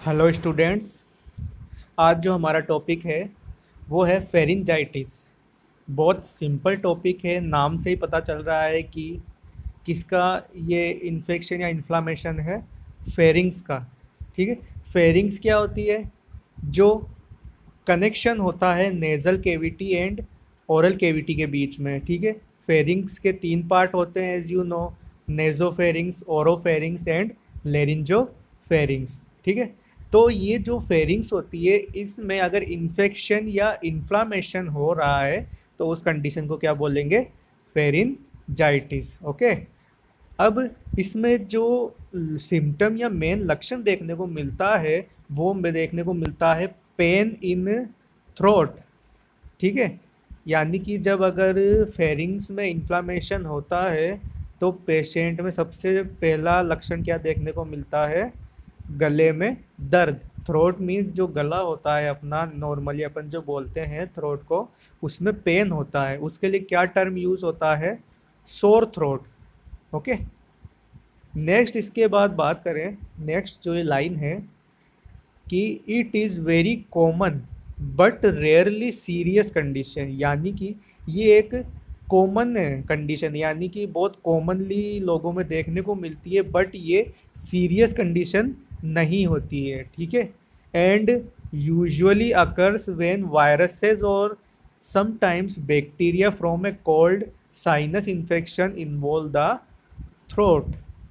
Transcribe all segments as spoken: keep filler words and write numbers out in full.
Hello students. आज जो हमारा टॉपिक है वो है फेरिंजाइटिस। बहुत सिंपल टॉपिक है, नाम से ही पता चल रहा है कि किसका ये इन्फेक्शन या इन्फ्लामेशन है, फेरिंग्स का। ठीक है, फेरिंग्स क्या होती है? जो कनेक्शन होता है nasal cavity and oral cavity के बीच में। ठीक है, फेरिंग्स के तीन पार्ट होते हैं as you know, nasopharynx, oropharynx and laryngopharynx. ठीक है, तो ये जो फेरिंग्स होती है इसमें अगर इन्फेक्शन या इन्फ्लामेशन हो रहा है तो उस कंडीशन को क्या बोलेंगे? फेरिंजाइटिस। ओके, अब इसमें जो सिम्टम या मेन लक्षण देखने को मिलता है वो में देखने को मिलता है पेन इन थ्रोट। ठीक है, यानी कि जब अगर फेरिंग्स में इन्फ्लामेशन होता है तो पेशेंट में सबसे पहला लक्षण क्या देखने को मिलता है? गले में दर्द। थ्रोट मीन्स जो गला होता है अपना, नॉर्मली अपन जो बोलते हैं थ्रोट को, उसमें पेन होता है। उसके लिए क्या टर्म यूज होता है? Sore throat. ओके, नेक्स्ट इसके बाद बात करें, नेक्स्ट जो ये लाइन है कि it is very common but rarely serious condition, यानी कि ये एक कॉमन कंडीशन, यानी कि बहुत कॉमनली लोगों में देखने को मिलती है बट ये सीरियस कंडीशन नहीं होती है। ठीक है, and usually occurs when viruses और sometimes bacteria from a cold sinus infection involve the throat.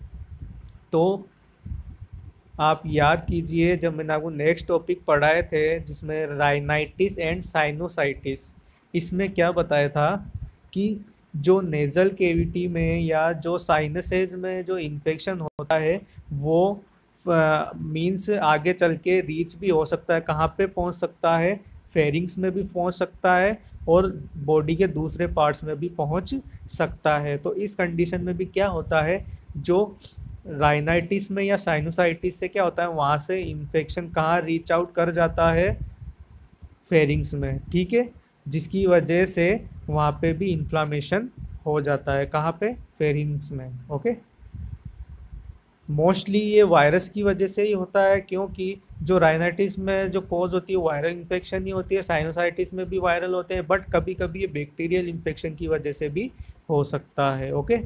तो आप याद कीजिए जब मैंने आपको नेक्स्ट टॉपिक पढ़ाए थे जिसमें राइनाइटिस एंड साइनोसाइटिस, इसमें क्या बताया था कि जो नेज़ल केविटी में या जो साइनसेज में जो इन्फेक्शन होता है वो मीन्स आगे चल के रीच भी हो सकता है। कहाँ पे पहुंच सकता है? फेरिंग्स में भी पहुंच सकता है और बॉडी के दूसरे पार्ट्स में भी पहुंच सकता है। तो इस कंडीशन में भी क्या होता है, जो राइनाइटिस में या साइनोसाइटिस से क्या होता है, वहाँ से इन्फेक्शन कहाँ रीच आउट कर जाता है? फेरिंग्स में। ठीक है, जिसकी वजह से वहाँ पे भी इन्फ्लामेशन हो जाता है। कहाँ पे? फेरिंग्स में। ओके, मोस्टली ये वायरस की वजह से ही होता है, क्योंकि जो राइनाइटिस में जो कॉज होती है वायरल इन्फेक्शन ही होती है, साइनोसाइटिस में भी वायरल होते हैं, बट कभी कभी ये बैक्टीरियल इन्फेक्शन की वजह से भी हो सकता है। ओके,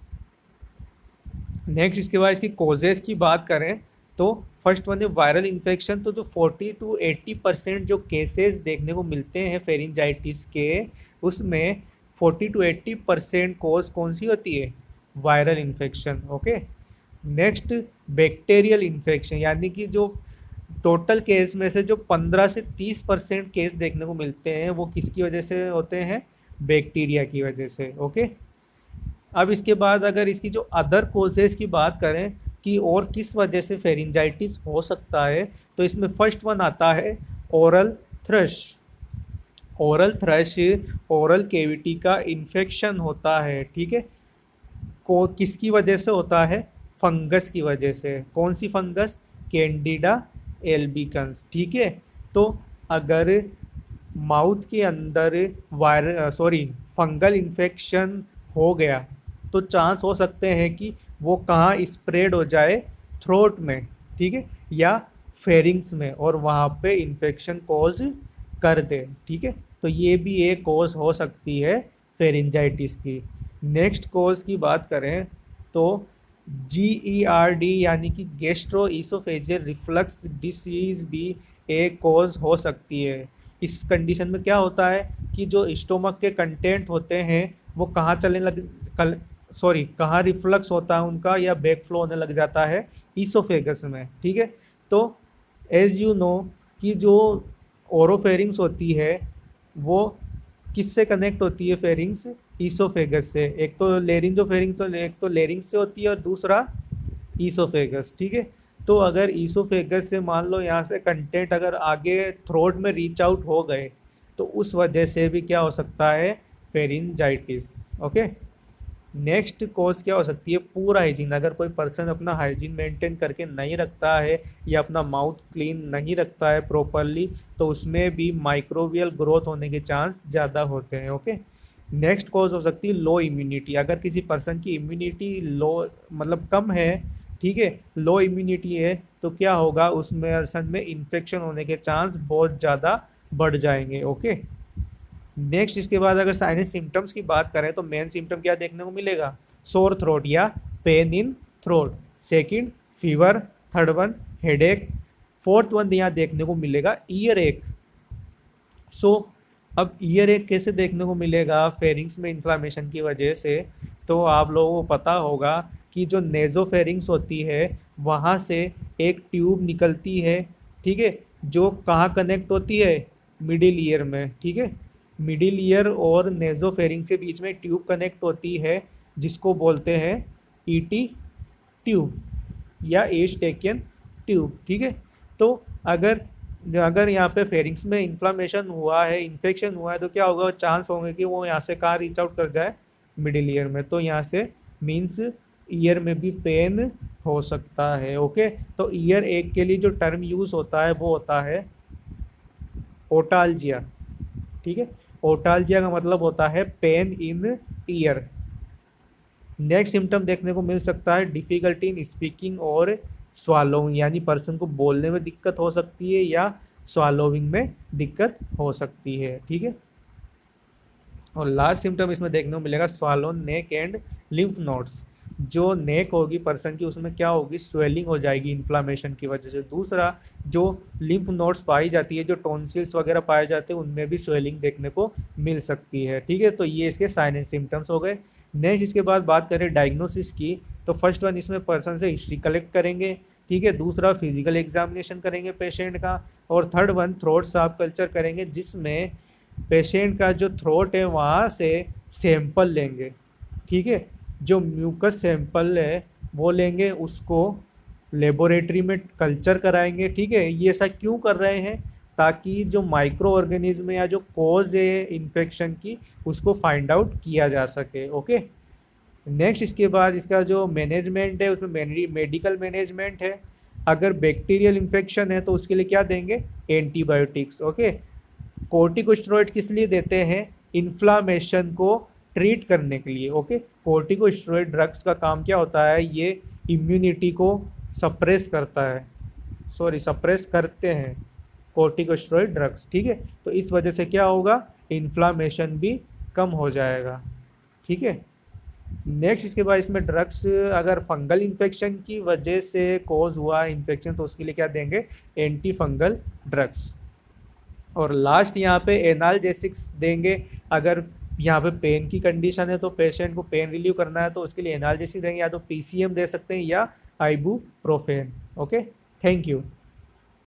नेक्स्ट इसके बाद इसकी कॉजेज़ की बात करें तो फर्स्ट वन है वायरल इन्फेक्शन। तो जो फोर्टी टू एट्टी परसेंट जो केसेस देखने को मिलते हैं फेरिंजाइटिस के, उसमें forty to eighty percent cause कौन सी होती है? Viral infection. Okay, next bacterial infection, यानी कि जो टोटल केस में से जो पंद्रह से तीस परसेंट केस देखने को मिलते हैं वो किसकी वजह से होते हैं? बैक्टीरिया की वजह से। ओके, अब इसके बाद अगर इसकी जो अदर कोजेस की बात करें कि और किस वजह से फेरिंजाइटिस हो सकता है, तो इसमें फर्स्ट वन आता है oral thrush. Oral thrush oral cavity का इन्फेक्शन होता है। ठीक है, को किसकी वजह से होता है? फंगस की वजह से। कौन सी फंगस? Candida albicans. ठीक है, तो अगर माउथ के अंदर वायरल सॉरी फंगल इन्फेक्शन हो गया तो चांस हो सकते हैं कि वो कहाँ स्प्रेड हो जाए? थ्रोट में। ठीक है, या फेरिंग्स में, और वहाँ पे इन्फेक्शन कॉज कर दे। ठीक है, तो ये भी एक कॉज हो सकती है फेरिंजाइटिस की। नेक्स्ट कॉज की बात करें तो जी ई आर डी यानी कि गैस्ट्रो ईसोफेजियल रिफ्लक्स डिसीज भी एक कॉज हो सकती है। इस कंडीशन में क्या होता है कि जो स्टोमक के कंटेंट होते हैं वो कहाँ चलने लग कल सॉरी कहाँ रिफ्लक्स होता है उनका, या बैक फ्लो होने लग जाता है? ईसोफेगस में। ठीक है, तो एज यू नो कि जो ओरोफेरिंग्स होती है वो किससे कनेक्ट होती है? फेरिंग्स ईसोफेगस से। एक तो लेरिंजोफेरिंग तो एक तो लेरिंग्स से होती है और दूसरा ईसोफेगस। ठीक है, तो अगर ईसोफेगस से मान लो यहाँ से कंटेंट अगर आगे थ्रोट में रीच आउट हो गए तो उस वजह से भी क्या हो सकता है? फेरिंजाइटिस। ओके, नेक्स्ट कॉज क्या हो सकती है? पूरा हाइजीन। अगर कोई पर्सन अपना हाइजीन मेंटेन करके नहीं रखता है या अपना माउथ क्लीन नहीं रखता है प्रॉपरली तो उसमें भी माइक्रोबियल ग्रोथ होने के चांस ज़्यादा होते हैं। ओके, नेक्स्ट कॉज हो सकती है लो इम्यूनिटी। अगर किसी पर्सन की इम्यूनिटी लो मतलब कम है ठीक है, लो इम्यूनिटी है, तो क्या होगा, उसमें पर्सन में इन्फेक्शन होने के चांस बहुत ज़्यादा बढ़ जाएंगे। ओके, नेक्स्ट इसके बाद अगर साइनस सिम्टम्स की बात करें तो मेन सिम्टम क्या देखने को मिलेगा, सोर थ्रोट या pain in throat, second fever, third one headache, fourth one यहाँ देखने को मिलेगा ईयर एक। सो अब ईयर एक कैसे देखने को मिलेगा, फेरिंग्स में इन्फ्लामेशन की वजह से। तो आप लोगों को पता होगा कि जो नेजोफेरिंग्स होती है वहाँ से एक ट्यूब निकलती है, ठीक है, जो कहाँ कनेक्ट होती है, मिडिल ईयर में। ठीक है, मिडिल ईयर और नेजोफेरिंग के बीच में ट्यूब कनेक्ट होती है जिसको बोलते हैं ईटी ट्यूब या एस्टेकियन ट्यूब। ठीक है, तो अगर अगर यहाँ पे फेरिंग्स में इन्फ्लामेशन हुआ है, इन्फेक्शन हुआ है, तो क्या होगा, चांस होंगे कि वो यहाँ से कहाँ रीच आउट कर जाए, मिडिल ईयर में। तो यहाँ से मीन्स ईयर में भी पेन हो सकता है। ओके, तो ईयर एक के लिए जो टर्म यूज होता है वो होता है ओटालजिया। ठीक है, ओटालजिया का मतलब होता है pain in ear. Next symptom देखने को मिल सकता है डिफिकल्टी इन स्पीकिंग और स्वालोइंग, यानी पर्सन को बोलने में दिक्कत हो सकती है या स्वालोइंग में दिक्कत हो सकती है। ठीक है, और लास्ट सिम्टम इसमें देखने को मिलेगा swollen neck and lymph nodes. जो नेक होगी पर्सन की उसमें क्या होगी, स्वेलिंग हो जाएगी इन्फ्लामेशन की वजह से। दूसरा, जो लिम्फ नोड्स पाई जाती है, जो टॉन्सिल्स वगैरह पाए जाते हैं, उनमें भी स्वेलिंग देखने को मिल सकती है। ठीक है, तो ये इसके साइन एंड सिम्टम्स हो गए। नेक्स्ट इसके बाद बात करें डायग्नोसिस की, तो फर्स्ट वन इसमें पर्सन से हिस्ट्री कलेक्ट करेंगे। ठीक है, दूसरा फिजिकल एग्जामिनेशन करेंगे पेशेंट का, और third one throat swab culture करेंगे जिसमें पेशेंट का जो थ्रोट है वहाँ से सैंपल लेंगे। ठीक है, जो म्यूकस सैंपल है वो लेंगे, उसको लेबोरेटरी में कल्चर कराएंगे। ठीक है, ये ऐसा क्यों कर रहे हैं, ताकि जो माइक्रो ऑर्गेनिज्म या जो कॉज है इन्फेक्शन की उसको फाइंड आउट किया जा सके। ओके, नेक्स्ट इसके बाद इसका जो मैनेजमेंट है उसमें मेडिकल मैनेजमेंट है। अगर बैक्टीरियल इन्फेक्शन है तो उसके लिए क्या देंगे, एंटीबायोटिक्स। ओके, कोर्टिकोस्टेरॉइड किस लिए देते हैं, इन्फ्लामेशन को ट्रीट करने के लिए। ओके, कोर्टिकोस्टेरॉइड ड्रग्स का काम क्या होता है, ये इम्यूनिटी को सप्रेस करता है, सॉरी सप्रेस करते हैं कोर्टिकोस्टेरॉइड ड्रग्स। ठीक है, तो इस वजह से क्या होगा, इन्फ्लामेशन भी कम हो जाएगा। ठीक है, नेक्स्ट इसके बाद इसमें ड्रग्स, अगर फंगल इन्फेक्शन की वजह से कॉज हुआ इन्फेक्शन तो उसके लिए क्या देंगे, एंटी फंगल ड्रग्स। और लास्ट यहाँ पे एनाल्जेसिक्स देंगे। अगर यहाँ पे पेन की कंडीशन है तो पेशेंट को पेन रिलीव करना है तो उसके लिए एनाल्जेसिक देंगे, या तो पीसीएम दे सकते हैं या आइबुप्रोफेन। Okay, thank you.